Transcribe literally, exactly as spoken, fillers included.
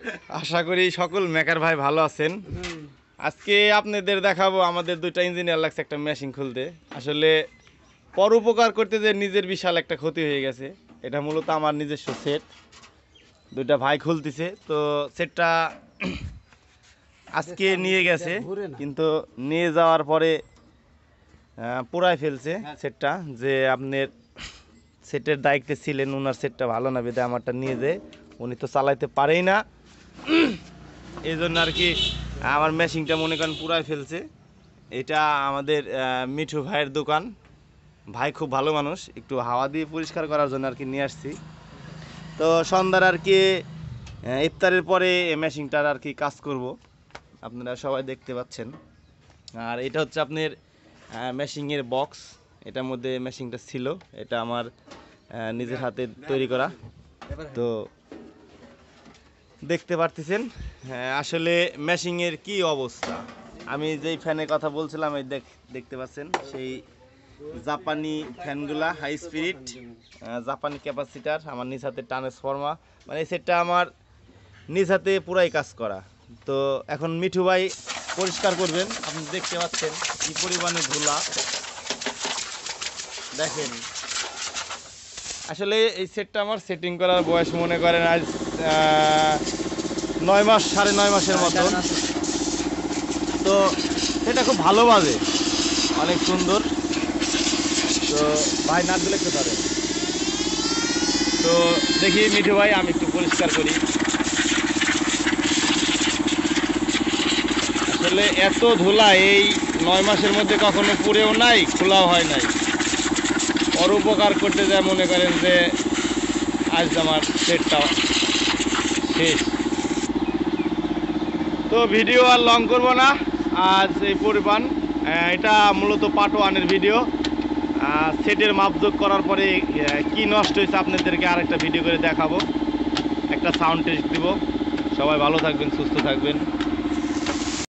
আশা করি সকল মেকার ভাই ভালো আছেন। আজকে আপনাদের দেখাবো আমাদের দুইটা ইঞ্জিনিয়ার লাগছে একটা মেশিন খুলতে। আসলে পরোপকার করতে যে নিজের বিশাল একটা ক্ষতি হয়ে গেছে। এটা মূলত আমার নিজস্ব সেট, দুইটা ভাই খুলতেছে। তো সেটটা আজকে নিয়ে গেছে, কিন্তু নিয়ে যাওয়ার পরে পুরাই ফেলছে সেটটা। যে আপনার সেটের দায়িত্বে ছিলেন, ওনার সেটটা ভালো না বেঁধে আমারটা নিয়ে যে উনি তো চালাইতে পারেই না, এই জন্য আর কি আমার মেশিনটা মনে করেন পুরাই ফেলছে। এটা আমাদের মিঠু ভাইয়ের দোকান। ভাই খুব ভালো মানুষ, একটু হাওয়া দিয়ে পরিষ্কার করার জন্য আর কি নিয়ে আসছি। তো সন্ধ্যার আর কি ইফতারের পরে এই মেশিনটার আর কি কাজ করব, আপনারা সবাই দেখতে পাচ্ছেন। আর এটা হচ্ছে আপনার মেশিনের বক্স, এটার মধ্যে মেশিনটা ছিল, এটা আমার নিজের হাতে তৈরি করা। তো দেখতে পারতেছেন আসলে মেশিনের কি অবস্থা। আমি যেই ফ্যানের কথা বলছিলাম এই দেখতে পাচ্ছেন, সেই জাপানি ফ্যানগুলা হাই স্পিরিট জাপানি ক্যাপাসিটার, আমার নিজ হাতে ট্রান্সফর্মার, মানে এই সেটটা আমার নিজ হাতে পুরাই কাজ করা। তো এখন মিঠু ভাই পরিষ্কার করবেন, আপনি দেখতে পাচ্ছেন কি পরিমাণে ধুলা। দেখেন আসলে এই সেটটা আমার সেটিং করার বয়স মনে করেন আজ নয় মাস, সাড়ে নয় মাসের মতন। তো সেটা খুব ভালো বাজে, অনেক সুন্দর। তো ভাই নাট দিলে একটু পারেন। তো দেখি মিঠু ভাই আমি একটু পরিষ্কার করি। আসলে এত ধুলা এই নয় মাসের মধ্যে কখনো পুড়েও নাই, খোলাও হয় নাই। পরোপকার করতে যায় মনে করেন যে আজ আমার সেটটা শেষ। তো ভিডিও আর লং করব না, আজ এই পরিমাণ। এটা মূলত পার্ট ওয়ানের ভিডিও। সেটের মাপযোগ করার পরে কি নষ্ট হয়েছে আপনাদেরকে আরেকটা ভিডিও করে দেখাবো, একটা সাউন্ড টেস্ট দিব। সবাই ভালো থাকবেন, সুস্থ থাকবেন।